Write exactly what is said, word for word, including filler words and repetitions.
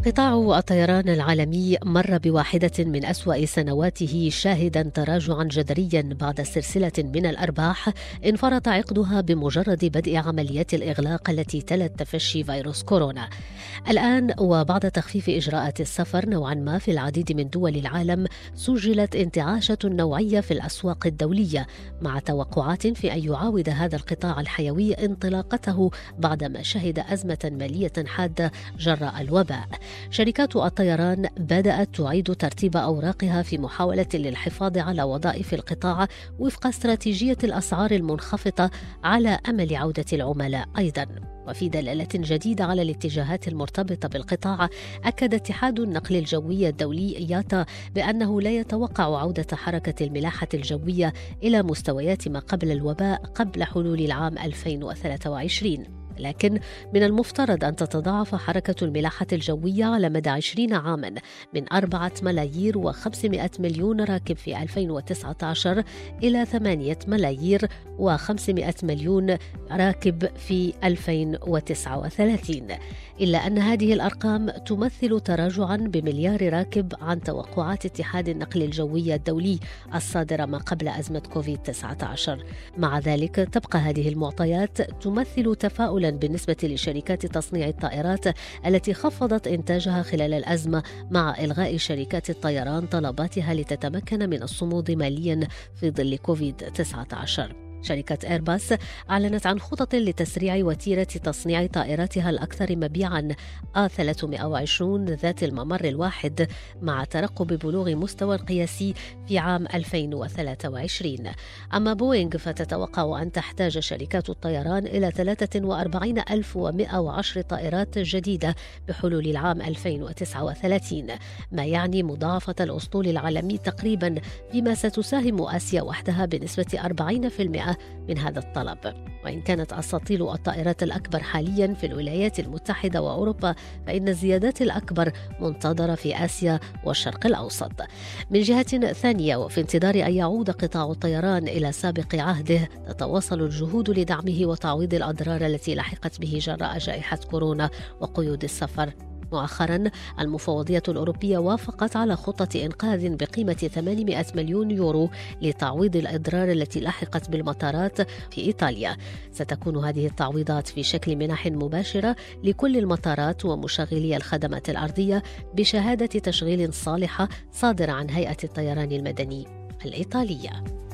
قطاع الطيران العالمي مر بواحدة من أسوأ سنواته، شاهدا تراجعا جذريا بعد سلسلة من الأرباح انفرط عقدها بمجرد بدء عمليات الإغلاق التي تلت تفشي فيروس كورونا. الآن وبعد تخفيف إجراءات السفر نوعا ما في العديد من دول العالم، سجلت انتعاشة نوعية في الأسواق الدولية، مع توقعات في أن يعاود هذا القطاع الحيوي انطلاقته بعدما شهد أزمة مالية حادة جراء الوباء. شركات الطيران بدأت تعيد ترتيب أوراقها في محاولة للحفاظ على وظائف القطاع وفق استراتيجية الأسعار المنخفضة على أمل عودة العملاء أيضاً. وفي دلالة جديدة على الاتجاهات المرتبطة بالقطاع، أكد اتحاد النقل الجوي الدولي إياتا بأنه لا يتوقع عودة حركة الملاحة الجوية إلى مستويات ما قبل الوباء قبل حلول العام ألفين وثلاثة وعشرين، لكن من المفترض أن تتضاعف حركة الملاحة الجوية على مدى عشرين عاما من أربعة ملايير وخمسمائة مليون راكب في ألفين وتسعة عشر إلى ثمانية ملايير وخمسمائة مليون راكب في ألفين وتسعة وثلاثين، إلا أن هذه الأرقام تمثل تراجعا بمليار راكب عن توقعات اتحاد النقل الجوي الدولي الصادرة ما قبل أزمة كوفيد تسعة عشر. مع ذلك تبقى هذه المعطيات تمثل تفاؤلا بالنسبة لشركات تصنيع الطائرات التي خفضت إنتاجها خلال الأزمة، مع إلغاء شركات الطيران طلباتها لتتمكن من الصمود ماليا في ظل كوفيد تسعة عشر. شركة إيرباص أعلنت عن خطط لتسريع وتيرة تصنيع طائراتها الأكثر مبيعاً آ ثلاثمائة وعشرين ذات الممر الواحد، مع ترقب بلوغ مستوى قياسي في عام ألفين وثلاثة وعشرين. أما بوينغ فتتوقع أن تحتاج شركات الطيران إلى ثلاثة وأربعين ألف ومائة وعشر طائرات جديدة بحلول العام ألفين وتسعة وثلاثين، ما يعني مضاعفة الأسطول العالمي تقريباً، بما ستساهم آسيا وحدها بنسبة أربعين بالمئة من هذا الطلب. وإن كانت أساطيل الطائرات الأكبر حاليا في الولايات المتحدة وأوروبا، فإن الزيادات الأكبر منتظرة في آسيا والشرق الأوسط. من جهة ثانية، وفي انتظار أن يعود قطاع الطيران إلى سابق عهده، تتواصل الجهود لدعمه وتعويض الأضرار التي لحقت به جراء جائحة كورونا وقيود السفر. مؤخرا المفوضية الأوروبية وافقت على خطة إنقاذ بقيمة ثمانمائة مليون يورو لتعويض الأضرار التي لحقت بالمطارات في إيطاليا. ستكون هذه التعويضات في شكل منح مباشرة لكل المطارات ومشغلي الخدمات الأرضية بشهادة تشغيل صالحة صادرة عن هيئة الطيران المدني الإيطالية.